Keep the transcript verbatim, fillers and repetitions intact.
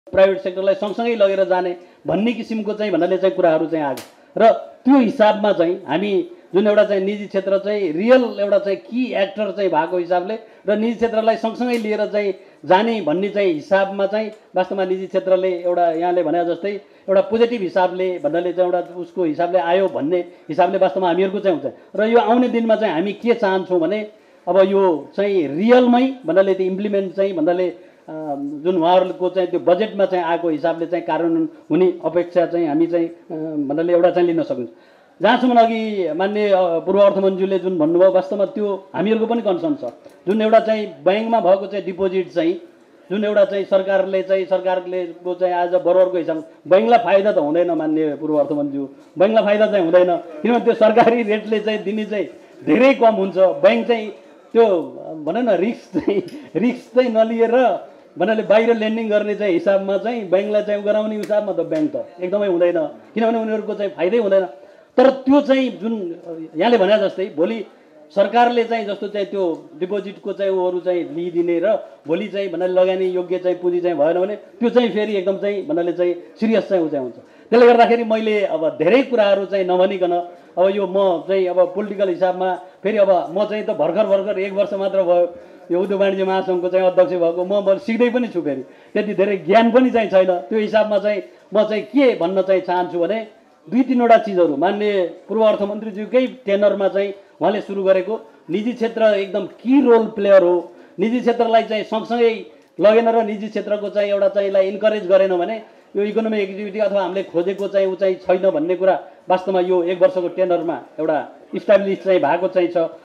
Private सेक्टरलाई सँगसँगै लगेर जाने भन्ने किसिमको चाहिँ भन्नाले चाहिँ कुराहरू चाहिँ आयो र त्यो हिसाबमा चाहिँ हामी जुन एउटा चाहिँ निजी क्षेत्र चाहिँ रियल एउटा चाहिँ की एक्टर चाहिँ भएको हिसाबले र निजी क्षेत्रलाई सँगसँगै लिएर चाहिँ जाने भन्ने चाहिँ हिसाबमा चाहिँ वास्तवमा निजी क्षेत्रले एउटा यहाँले भने जस्तै एउटा पोजिटिभ हिसाबले भन्नाले चाहिँ एउटा उसको हिसाबले आयो भन्ने हिसाबले वास्तवमा हामीहरूको चाहिँ हुन्छ र यो आउने दिनमा चाहिँ हामी के चाहन्छौँ भने अब यो चाहिँ रियलमै भन्नाले त्यो इम्प्लिमेन्ट चाहिँ भन्नाले जुन उहाँहरूको चाहिँ त्यो बजेटमा चाहिँ आएको हिसाबले चाहिँ कार्यान्वयन हुने अपेक्षा चाहिँ हामी चाहिँ भन्नाले एउटा चाहिँ लिन सकिन्छ। जहाँसम्म अघि मान्य पूर्व अर्थमन्त्रीले जुन भन्नुभयो वास्तवमा त्यो हामीहरूको पनि कन्सर्न छ। जुन एउटा चाहिँ ब्याङ्कमा भएको चाहिँ डिपोजिट चाहिँ जुन एउटा चाहिँ सरकारले चाहिँ सरकारले को चाहिँ आज बरोबरको हिसाब ब्याङ्कलाई फाइदा त हुँदैन मान्य पूर्व अर्थमन्त्री, ब्याङ्कलाई फाइदा चाहिँ हुँदैन किनभने त्यो सरकारी रेटले चाहिँ दिने चाहिँ धेरै कम हुन्छ। ब्याङ्क चाहिँ त्यो भनौँ न रिस्क चाहिँ रिस्क चाहिँ नलिएर भन्नाले बाहिर लेन्डिङ गर्ने चाहिँ हिसाबमा चाहिँ ब्याङ्कलाई चाहिँ गराउने हिसाबमा त ब्याङ्क त एकदमै हुँदैन किनभने उनीहरूको चाहिँ फाइदै हुँदैन। तर त्यो चाहिँ जुन यहाँले भने जस्तै भोलि सरकारले चाहिँ जस्तो चाहिँ त्यो डिपोजिटको चाहिँ उहरू चाहिँ लिइदिने र भोलि चाहिँ भन्नाले लगानी योग्य चाहिँ पुँजी चाहिँ भएन भने त्यो चाहिँ फेरि एकदम चाहिँ भन्नाले चाहिँ सिरियस चाहिँ ऊ चाहिँ हुन्छ। त्यसले गर्दाखेरि मैले अब धेरै कुराहरू चाहिँ नभनिकन अब यो म चाहिँ अब पोलिटिकल हिसाबमा फेरि अब म चाहिँ त भर्खर भर्खर एक वर्ष मात्र भयो यो उद्योग वाणिज्य महासङ्घको चाहिँ अध्यक्ष भएको, म म सिक्दै पनि छु, फेरि त्यति धेरै ज्ञान पनि चाहिँ छैन। त्यो हिसाबमा चाहिँ म चाहिँ के भन्न चाहिँ चाहन्छु भने दुई तिनवटा चिजहरू मान्य पूर्व अर्थमन्त्रीज्यूकै टेनरमा चाहिँ उहाँले सुरु गरेको निजी क्षेत्र एकदम की रोल प्लेयर हो। निजी क्षेत्रलाई चाहिँ सँगसँगै लगेन र निजी क्षेत्रको चाहिँ एउटा चाहिँ यसलाई इन्करेज गरेन भने यो इकोनोमिक एक्टिभिटी अथवा हामीले खोजेको चाहिँ ऊ चाहिँ छैन भन्ने कुरा वास्तवमा यो एक वर्षको टेनरमा एउटा इस्टाब्लिस चाहिँ भएको चाहिँ छ।